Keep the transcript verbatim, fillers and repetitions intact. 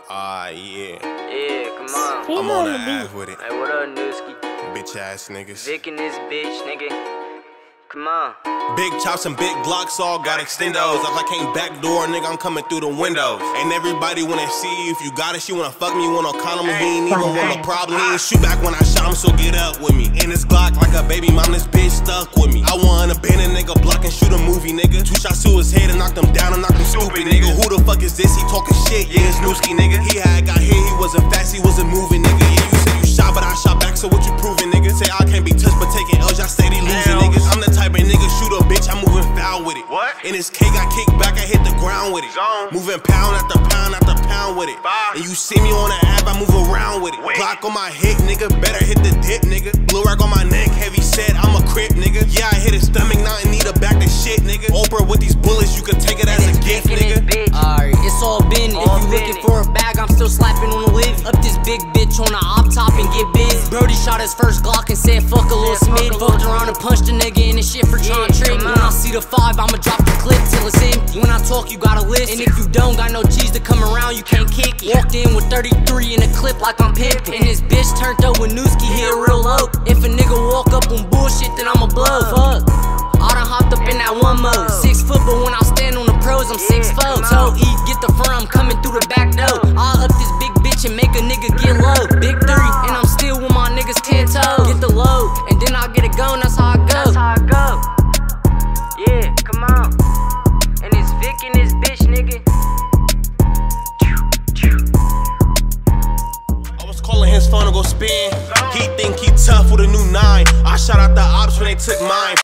Ah, uh, yeah. Yeah, come on. He I'm on the ass with it. Hey, what up, Newski? Bitch ass niggas. Vic and this bitch, nigga. Come on. Big chops and big Glocks all got extendos. If I can't backdoor, nigga, I'm coming through the windows. And everybody wanna see you. If you got it, she wanna fuck me, wanna condom. He ain't even want a problem. He ain't shoot back when I shot him, so get up with me. And this Glock like a baby mom, this bitch stuck with me. I want a abandoned nigga block and shoot a movie, nigga. Two shots to his head and knocked him down and knocked him stupid, nigga. Who the fuck is this? He talking shit, yeah, it's Newski, nigga. He had got hit, he wasn't fast, he wasn't moving, nigga. Yeah, you said you shot, but I shot back, so what you proving, nigga? Say I can't be touched, but taking L's, y'all say they losing, niggas. I'm the type of nigga shoot a bitch, I'm moving foul with it. What? And his K got kicked back, I hit the ground with it. Zone. Moving pound after pound after pound with it. Bye. And you see me on the app, I move around with it. Wait. Glock on my hip, nigga, better hit the dip, nigga. Blue rack on my neck, heavy set, I'm a crip, nigga. Yeah, I hit his stomach, now I need to back the shit, nigga. Oprah with these bullets, you could take it as a gift, nigga. Alright, it's all been. If you looking for a bag, I'm still slapping on the live. Up this big bitch on the op top and get busy. Brody shot his first Glock and said fuck a little smid. Fucked around and punched a nigga in his shit for trying to trick me. When I see the five, I'ma drop the clip till it's empty. When I talk, you gotta listen. And if you don't got no G's to come around, you can't kick it. Walked in with thirty-three in a clip like I'm pimping. And this bitch turned up with Newski, hit real low. If a nigga walk up on bullshit, then I'ma blow. Fuck. I done hopped up in that one mode. Six foot, but when I stand on the pros, I'm six foot. Toe E, get the front, I'm coming through the back door.